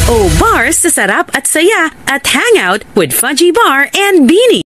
OBarr sa sarap at saya at hangout with Fudgee Barr and BINI.